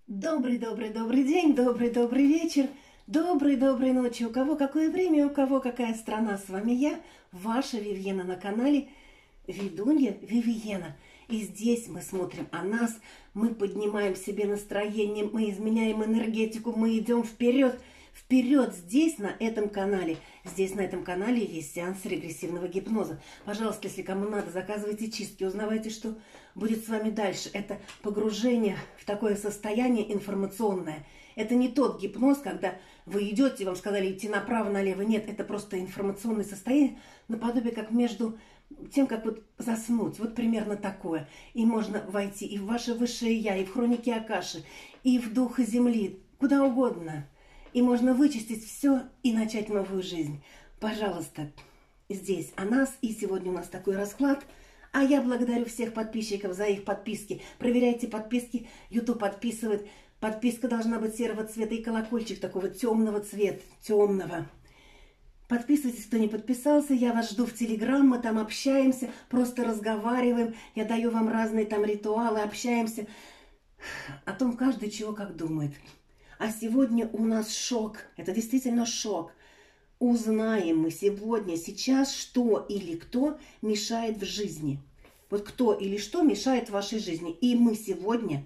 Добрый день, добрый вечер, доброй ночи. У кого какое время, у кого какая страна. С вами я, ваша Вивьена на канале Ведунья Вивьена. И здесь мы смотрим о нас, мы поднимаем себе настроение, мы изменяем энергетику, мы идем вперед. Вперед здесь, на этом канале. Здесь, на этом канале, есть сеанс регрессивного гипноза. Пожалуйста, если кому надо, заказывайте чистки, узнавайте, что будет с вами дальше. Это погружение в такое состояние информационное. Это не тот гипноз, когда вы идете, вам сказали идти направо, налево. Нет, это просто информационное состояние, наподобие как между тем, как вот заснуть. Вот примерно такое. И можно войти и в ваше высшее я, и в хроники Акаши, и в духа Земли, куда угодно. И можно вычистить все и начать новую жизнь. Пожалуйста, здесь о нас. И сегодня у нас такой расклад. А я благодарю всех подписчиков за их подписки. Проверяйте подписки. YouTube подписывает. Подписка должна быть серого цвета и колокольчик такого темного цвета. Темного. Подписывайтесь, кто не подписался. Я вас жду в Telegram. Мы там общаемся. Просто разговариваем. Я даю вам разные там ритуалы. Общаемся о том, каждый чего как думает. А сегодня у нас шок. Это действительно шок. Узнаем мы сегодня, сейчас, что или кто мешает в жизни. Вот кто или что мешает в вашей жизни. И мы сегодня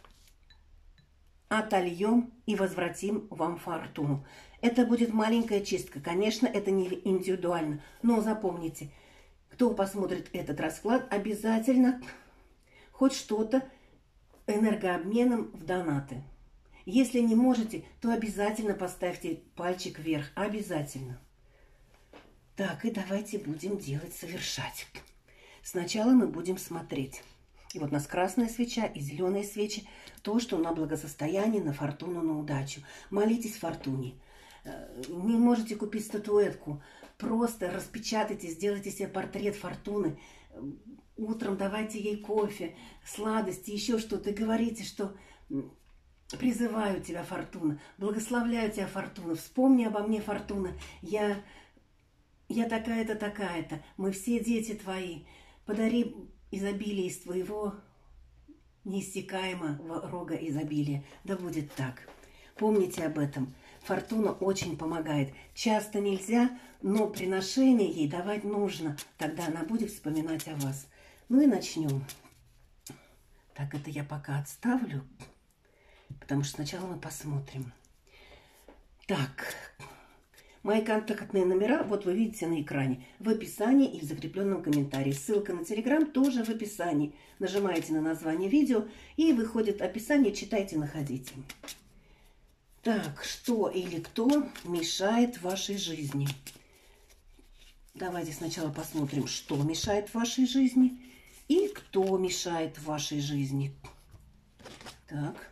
отольем и возвратим вам фортуну. Это будет маленькая чистка. Конечно, это не индивидуально. Но запомните, кто посмотрит этот расклад, обязательно хоть что-то энергообменом в донаты. Если не можете, то обязательно поставьте пальчик вверх. Обязательно. Так, и давайте будем делать, совершать. Сначала мы будем смотреть. И вот у нас красная свеча и зеленые свечи. То, что на благосостояние, на фортуну, на удачу. Молитесь фортуне. Не можете купить статуэтку. Просто распечатайте, сделайте себе портрет фортуны. Утром давайте ей кофе, сладости, еще что-то. И говорите, что... Призываю тебя, Фортуна, благословляю тебя, Фортуна, вспомни обо мне, Фортуна, я такая-то, такая-то, мы все дети твои, подари изобилие из твоего неиссякаемого рога изобилия, да будет так. Помните об этом, Фортуна очень помогает, часто нельзя, но приношение ей давать нужно, тогда она будет вспоминать о вас. Ну и начнем. Так, это я пока отставлю. Потому что сначала мы посмотрим. Так, мои контактные номера, вот вы видите на экране, в описании и в закрепленном комментарии. Ссылка на Telegram тоже в описании. Нажимаете на название видео и выходит описание, читайте, находите. Так, что или кто мешает вашей жизни? Давайте сначала посмотрим, что мешает в вашей жизни и кто мешает в вашей жизни. Так.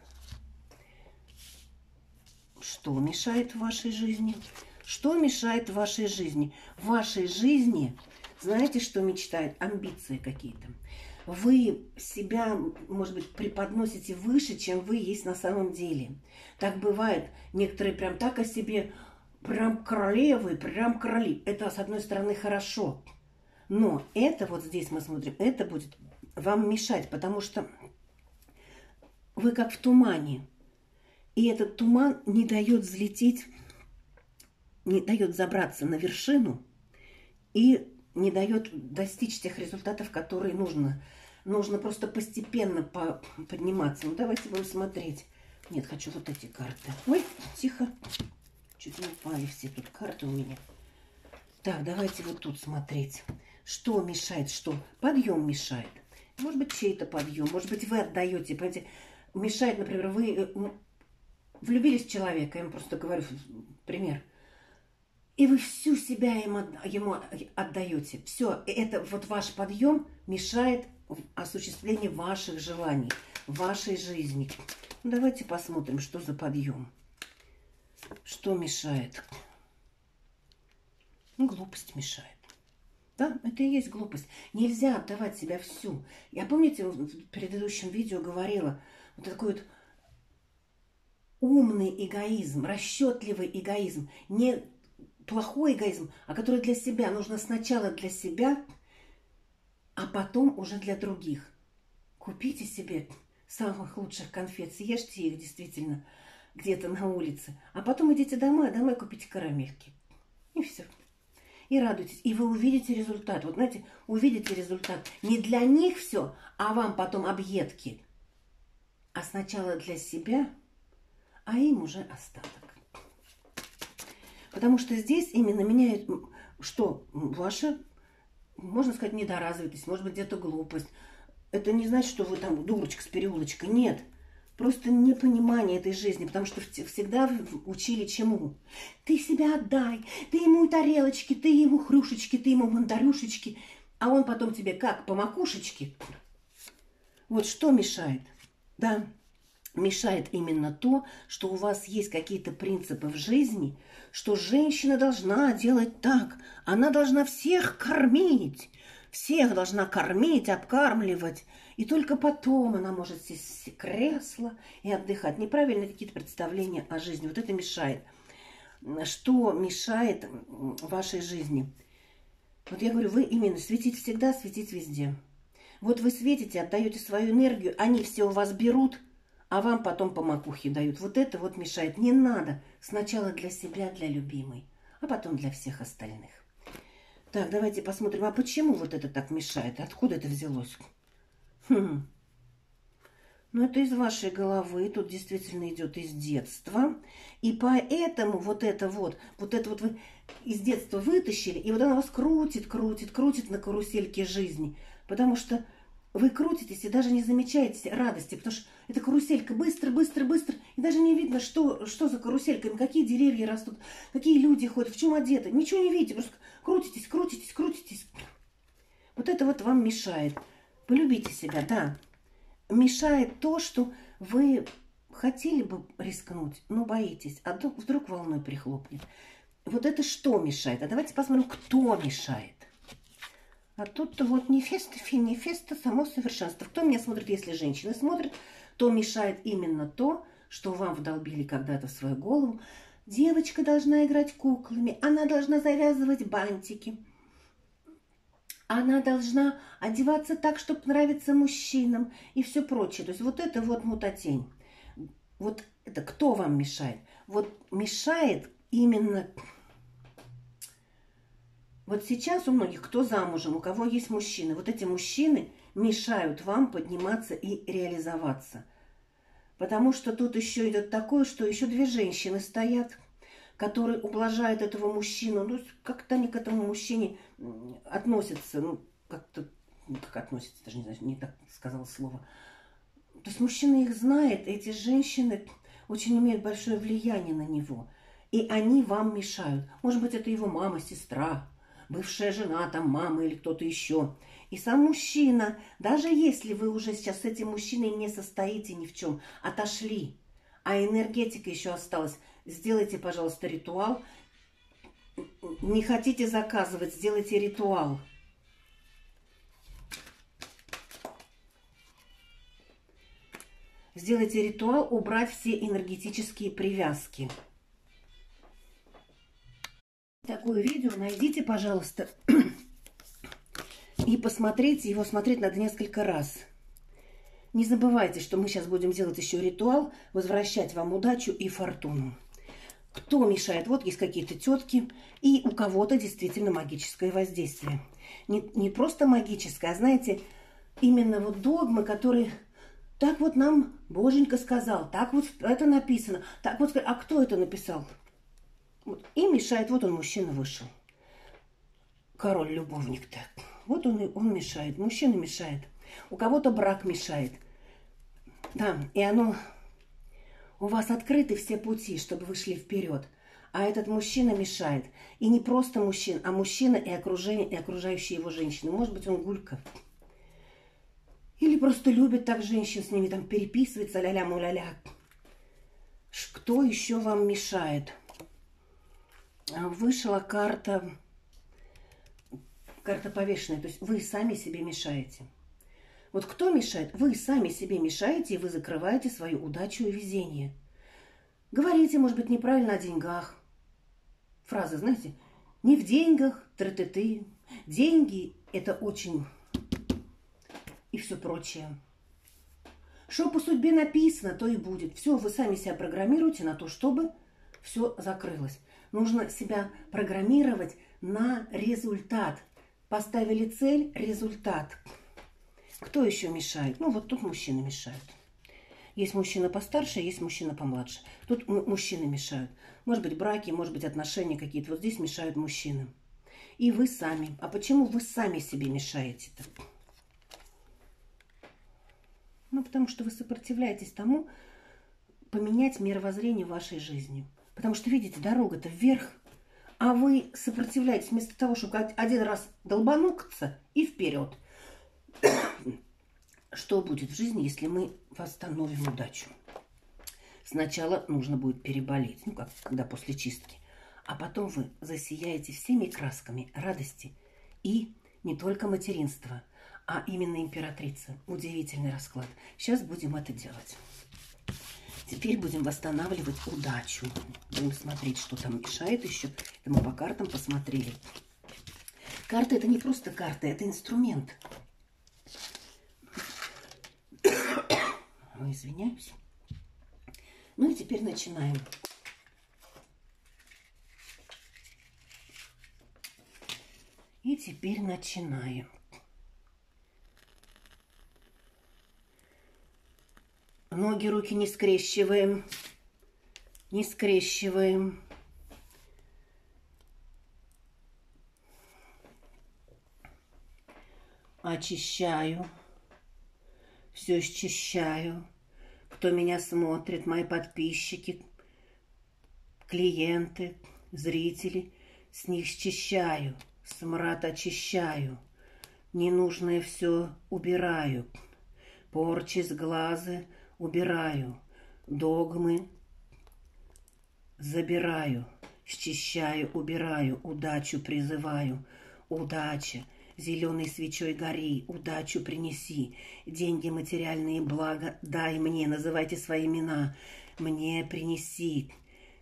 Что мешает в вашей жизни? Что мешает в вашей жизни? В вашей жизни, знаете, что мечтает? Амбиции какие-то. Вы себя, может быть, преподносите выше, чем вы есть на самом деле. Так бывает. Некоторые прям так о себе, прям королевы, прям короли. Это, с одной стороны, хорошо. Но это вот здесь мы смотрим, это будет вам мешать, потому что вы как в тумане. И этот туман не дает взлететь, не дает забраться на вершину и не дает достичь тех результатов, которые нужно. Нужно просто постепенно подниматься. Ну, давайте будем смотреть. Нет, хочу вот эти карты. Ой, тихо. Чуть не упали все тут карты у меня. Так, давайте вот тут смотреть. Что мешает, что? Подъем мешает. Может быть, чей-то подъем. Может быть, вы отдаете. Понимаете, мешает, например, вы... Влюбились в человека, я вам просто говорю пример, и вы всю себя ему отдаете. Все, это вот ваш подъем мешает осуществлению ваших желаний, вашей жизни. Ну, давайте посмотрим, что за подъем. Что мешает? Ну, глупость мешает. Да, это и есть глупость. Нельзя отдавать себя всю. Я, помните, в предыдущем видео говорила, вот такой вот умный эгоизм, расчетливый эгоизм, не плохой эгоизм, а который для себя. Нужно сначала для себя, а потом уже для других. Купите себе самых лучших конфет, съешьте их действительно где-то на улице, а потом идите домой, а домой купите карамельки. И все. И радуйтесь. И вы увидите результат. Вот знаете, увидите результат. Не для них все, а вам потом объедки. А сначала для себя, а им уже остаток. Потому что здесь именно меняет, что ваша, можно сказать, недоразвитость, может быть, где-то глупость. Это не значит, что вы там дурочка с переулочка. Нет. Просто непонимание этой жизни, потому что всегда учили чему? Ты себя отдай, ты ему тарелочки, ты ему хрюшечки, ты ему мандарюшечки, а он потом тебе как, по макушечке? Вот что мешает? Да, мешает именно то, что у вас есть какие-то принципы в жизни, что женщина должна делать так, она должна всех кормить, всех должна кормить, обкармливать, и только потом она может сесть в кресло и отдыхать. Неправильные какие-то представления о жизни. Вот это мешает. Что мешает вашей жизни? Вот я говорю, вы именно светить всегда, светить везде. Вот вы светите, отдаете свою энергию, они все у вас берут, а вам потом по макухе дают. Вот это вот мешает. Не надо. Сначала для себя, для любимой, а потом для всех остальных. Так, давайте посмотрим, а почему вот это так мешает? Откуда это взялось? Ну, это из вашей головы, тут действительно идет из детства. И поэтому вот это вот вы из детства вытащили, и вот она вас крутит, крутит, крутит на карусельке жизни. Потому что вы крутитесь и даже не замечаете радости, потому что эта каруселька быстро, быстро, быстро, и даже не видно, что за карусельками, какие деревья растут, какие люди ходят, в чем одеты. Ничего не видите, просто крутитесь, крутитесь, крутитесь. Вот это вот вам мешает. Полюбите себя, да. Мешает то, что вы хотели бы рискнуть, но боитесь, а вдруг волной прихлопнет. Вот это что мешает? А давайте посмотрим, кто мешает. А тут-то вот нефеста, финефеста, само совершенство. Кто меня смотрит, если женщины смотрят, то мешает именно то, что вам вдолбили когда-то в свою голову. Девочка должна играть куклами, она должна завязывать бантики. Она должна одеваться так, чтобы нравиться мужчинам и все прочее. То есть вот это вот мутатень. Вот это кто вам мешает? Вот мешает именно... Вот сейчас у многих, кто замужем, у кого есть мужчины, вот эти мужчины мешают вам подниматься и реализоваться. Потому что тут еще идет такое, что еще две женщины стоят, которые ублажают этого мужчину. Ну, как-то они к этому мужчине относятся, ну, как-то, как относятся, даже не знаю, не так сказала слово. То есть мужчина их знает, эти женщины очень имеют большое влияние на него. И они вам мешают. Может быть, это его мама, сестра, бывшая жена, там, мама или кто-то еще. И сам мужчина, даже если вы уже сейчас с этим мужчиной не состоите ни в чем, отошли, а энергетика еще осталась, сделайте, пожалуйста, ритуал. Не хотите заказывать, сделайте ритуал. Сделайте ритуал, убрать все энергетические привязки. Такое видео найдите, пожалуйста, и посмотрите его. Смотреть надо несколько раз. Не забывайте, что мы сейчас будем делать еще ритуал, возвращать вам удачу и фортуну. Кто мешает? Вот есть какие-то тетки, и у кого-то действительно магическое воздействие. Не просто магическое, а, знаете, именно вот догмы, которые... Так вот нам Боженька сказал, так вот это написано, так вот... А кто это написал? Вот. И мешает, вот он, мужчина вышел. Король-любовник-то. Вот он мешает, мужчина мешает. У кого-то брак мешает. Да, и оно... У вас открыты все пути, чтобы вы шли вперед. А этот мужчина мешает. И не просто мужчина, а мужчина и окружение, и окружающие его женщины. Может быть, он гулька. Или просто любит так женщин, с ними там переписывается, ля-ля-муля-ля. Кто еще вам мешает? Вышла карта повешенная. То есть вы сами себе мешаете. Вот кто мешает? Вы сами себе мешаете, и вы закрываете свою удачу и везение. Говорите, может быть, неправильно о деньгах. Фраза, знаете, не в деньгах, тра-ты-ты. Деньги – это очень... И все прочее. Что по судьбе написано, то и будет. Все, вы сами себя программируете на то, чтобы все закрылось. Нужно себя программировать на результат. Поставили цель, результат. Кто еще мешает? Ну, вот тут мужчины мешают. Есть мужчина постарше, есть мужчина помладше. Тут мужчины мешают. Может быть, браки, может быть, отношения какие-то. Вот здесь мешают мужчины. И вы сами. А почему вы сами себе мешаете-то? Ну, потому что вы сопротивляетесь тому, поменять мировоззрение в вашей жизни. Потому что, видите, дорога-то вверх, а вы сопротивляетесь вместо того, чтобы один раз долбануться и вперед. Что будет в жизни, если мы восстановим удачу? Сначала нужно будет переболеть, ну, как когда после чистки. А потом вы засияете всеми красками радости и не только материнства, а именно императрица. Удивительный расклад. Сейчас будем это делать. Теперь будем восстанавливать удачу. Будем смотреть, что там мешает еще. Это мы по картам посмотрели. Карта — это не просто карта, это инструмент. Ой, извиняюсь. Ну и теперь начинаем. И теперь начинаем. Ноги, руки не скрещиваем. Не скрещиваем. Очищаю. Все счищаю. Кто меня смотрит, мои подписчики, клиенты, зрители, с них счищаю. Смрад очищаю. Ненужное все убираю. Порчи с глаза убираю. Догмы забираю. Счищаю, убираю. Удачу призываю. Удача. Зеленой свечой гори, удачу принеси, деньги, материальные блага дай мне, называйте свои имена, мне принеси.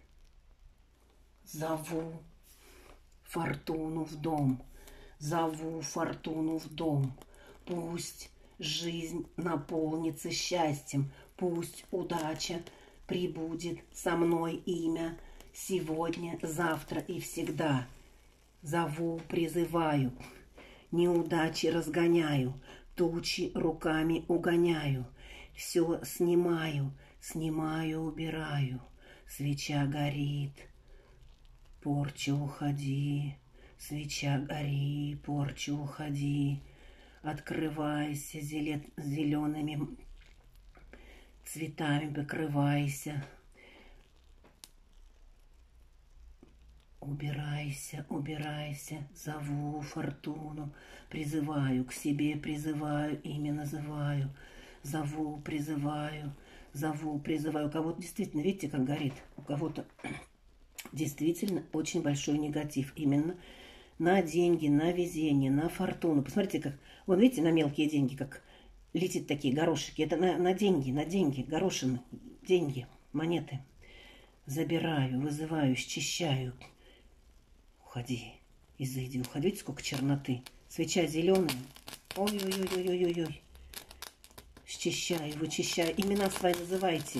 Зову фортуну в дом, зову фортуну в дом, пусть жизнь наполнится счастьем, пусть удача прибудет со мной имя сегодня, завтра и всегда. Зову, призываю. Неудачи разгоняю, тучи руками угоняю, все снимаю, снимаю, убираю. Свеча горит, порча уходи, свеча гори, порча уходи. Открывайся зелеными цветами, покрывайся. Убирайся, убирайся, зову фортуну, призываю к себе, призываю, имя называю, зову, призываю, зову, призываю. У кого-то действительно, видите, как горит, у кого-то действительно очень большой негатив именно на деньги, на везение, на фортуну. Посмотрите, как, вон видите, на мелкие деньги, как летит такие горошики. Это на деньги, горошины, деньги, монеты. Забираю, вызываю, счищаю. Уходи, изыди, уходи. Видите, сколько черноты. Свеча зеленая. Ой-ой-ой-ой-ой-ой. Счищаю, вычищаю. Имена свои называйте.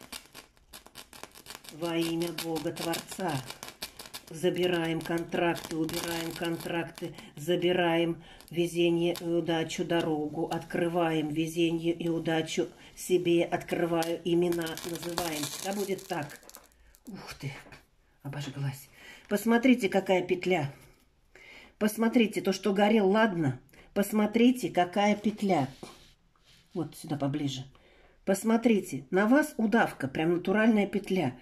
Во имя Бога Творца. Забираем контракты, убираем контракты. Забираем везение и удачу, дорогу. Открываем везение и удачу себе. Открываю имена, называем. Да будет так. Ух ты, обожглась. Посмотрите, какая петля. Посмотрите, то, что горел, ладно. Посмотрите, какая петля. Вот сюда поближе. Посмотрите, на вас удавка, прям натуральная петля.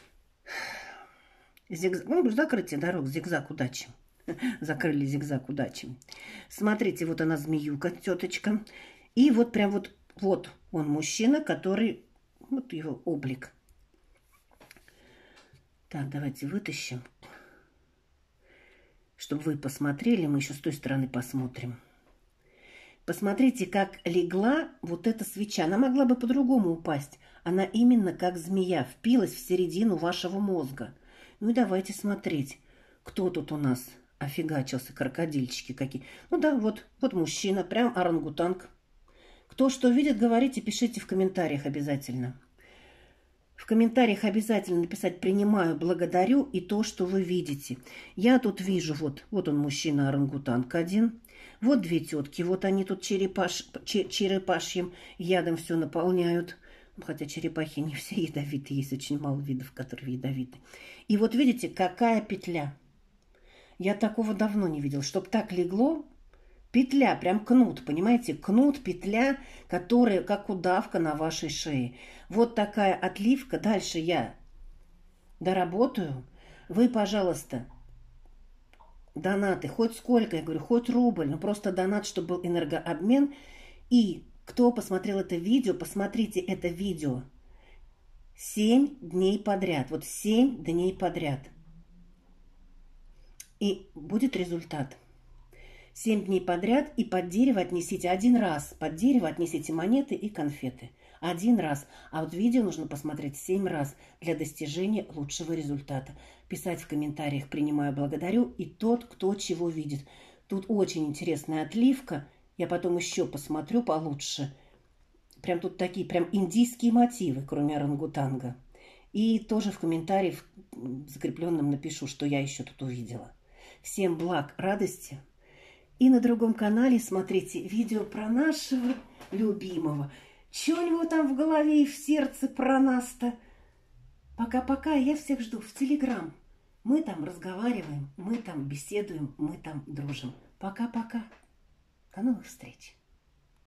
Ну, закрытие дорог, зигзаг удачи. Закрыли зигзаг удачи. Смотрите, вот она змеюка, теточка. И вот прям вот он мужчина, который, вот его облик. Так, давайте вытащим. Чтобы вы посмотрели, мы еще с той стороны посмотрим. Посмотрите, как легла вот эта свеча. Она могла бы по-другому упасть. Она именно как змея впилась в середину вашего мозга. Ну и давайте смотреть, кто тут у нас офигачился, крокодильчики какие. Ну да, вот мужчина, прям орангутанг. Кто что видит, говорите, пишите в комментариях обязательно. В комментариях обязательно написать «принимаю», «благодарю» и то, что вы видите. Я тут вижу, вот он мужчина орангутанг один, вот две тетки, вот они тут черепашьим ядом все наполняют. Хотя черепахи не все ядовитые, есть очень мало видов, которые ядовиты. И вот видите, какая петля. Я такого давно не видел, чтоб так легло. Петля, прям кнут, понимаете? Кнут, петля, которая как удавка на вашей шее. Вот такая отливка. Дальше я доработаю. Вы, пожалуйста, донаты, хоть сколько, я говорю, хоть рубль, но просто донат, чтобы был энергообмен. И кто посмотрел это видео, посмотрите это видео 7 дней подряд. Вот 7 дней подряд. И будет результат. 7 дней подряд и под дерево отнесите один раз. Под дерево отнесите монеты и конфеты. Один раз. А вот видео нужно посмотреть 7 раз для достижения лучшего результата. Писать в комментариях «принимаю, благодарю» и тот, кто чего видит. Тут очень интересная отливка. Я потом еще посмотрю получше. Прям тут такие прям индийские мотивы, кроме орангутанга. И тоже в комментариях закрепленном напишу, что я еще тут увидела. Всем благ, радости. И на другом канале смотрите видео про нашего любимого. Чё у него там в голове и в сердце про нас-то? Пока-пока, я всех жду в Телеграм. Мы там разговариваем, мы там беседуем, мы там дружим. Пока-пока. До новых встреч.